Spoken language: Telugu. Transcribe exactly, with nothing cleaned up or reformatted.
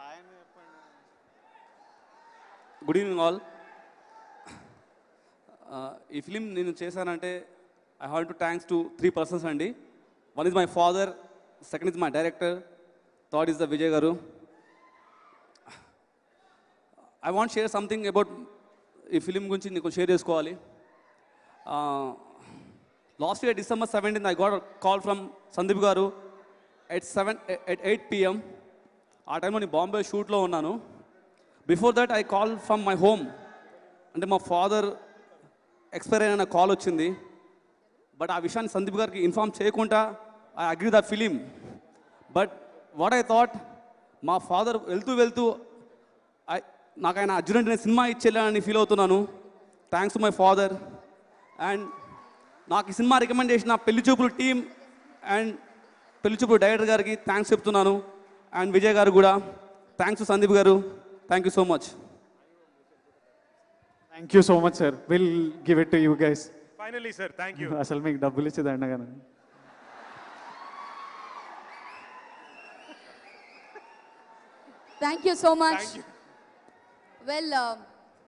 Good evening all. ఈ ఫిలిం నేను చేశానంటే I have to thanks to three persons అండి. One is my father, second is my director, third is the Vijay గారు. I want share something about ఈ ఫిలిం గురించి నీకు షేర్ చేసుకోవాలి. Last year December seventeenth I got call from Sandeep గారు at seven at eight PM. ఆ టైంలో నేను బాంబే షూట్లో ఉన్నాను. Before that I call from my home. అంటే మా ఫాదర్ ఎక్స్పైర్ అయిన కాల్ వచ్చింది. బట్ ఆ విషయాన్ని సందీప్ గారికి ఇన్ఫార్మ్ చేయకుండా I agree the film. But what I thought, మా ఫాదర్ వెళ్తూ వెళ్తూ ఐ నాకు ఆయన అర్జున్ రెడ్డి సినిమా ఇచ్చేయాలని ఫీల్ అవుతున్నాను. Thanks to my father. And నాకు ఈ సినిమా రికమెండ్ చేసిన పెళ్లి చూపులు టీమ్ అండ్ పెళ్లి చూపులు డైరెక్టర్ గారికి థ్యాంక్స్ చెప్తున్నాను. అండ్ విజయ్ గారు కూడా థ్యాంక్స్ టు సందీప్ గారు. Thank you so much. Thank you so much sir. Will give it to you guys. Finally sir, thank you. అసలు మీకు డబ్బులు ఇచ్చేది అండగానే. Thank you so much. Well, uh,